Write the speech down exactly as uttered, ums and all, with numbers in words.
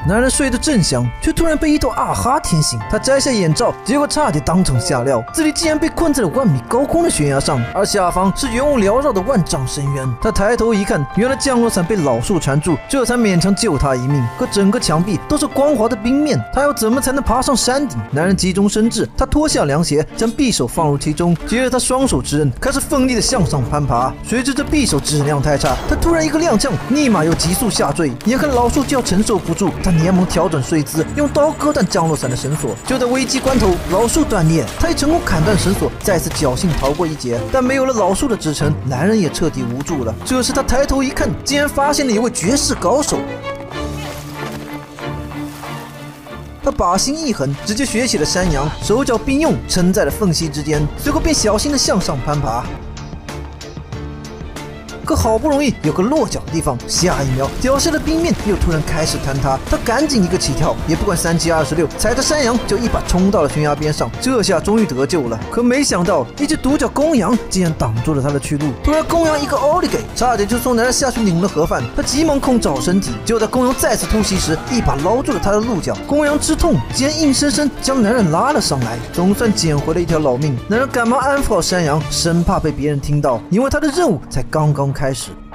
男人睡得正香，却突然被一头啊哈舔醒。他摘下眼罩，结果差点当场吓尿，自己竟然被困在了万米高空的悬崖上，而下方是云雾缭绕的万丈深渊。他抬头一看，原来降落伞被老树缠住，这才勉强救他一命。可整个墙壁都是光滑的冰面，他要怎么才能爬上山顶？男人急中生智，他脱下凉鞋，将匕首放入其中，接着他双手持刃，开始奋力的向上攀爬。谁知这匕首质量太差，他突然一个踉跄，立马又急速下坠。眼看老树就要承受不住，他连忙调整睡姿，用刀割断降落伞的绳索。就在危机关头，老树断裂，他也成功砍断绳索，再次侥幸逃过一劫。但没有了老树的支撑，男人也彻底无助了。这时他抬头一看，竟然发现了一位绝世高手。他把心一横，直接学起了山羊，手脚并用，撑在了缝隙之间，随后便小心地向上攀爬。可好不容易有个落脚的地方，下一秒脚下的冰面又突然开始坍塌，他赶紧一个起跳，也不管三七二十六，踩着山羊就一把冲到了悬崖边上，这下终于得救了。可没想到，一只独角公羊竟然挡住了他的去路。突然，公羊一个奥利给，差点就送男人下去领了盒饭。他急忙控制好身体，就在公羊再次突袭时，一把捞住了他的鹿角。公羊吃痛，竟然硬生生将男人拉了上来，总算捡回了一条老命。男人赶忙安抚好山羊，生怕被别人听到，因为他的任务才刚刚开始。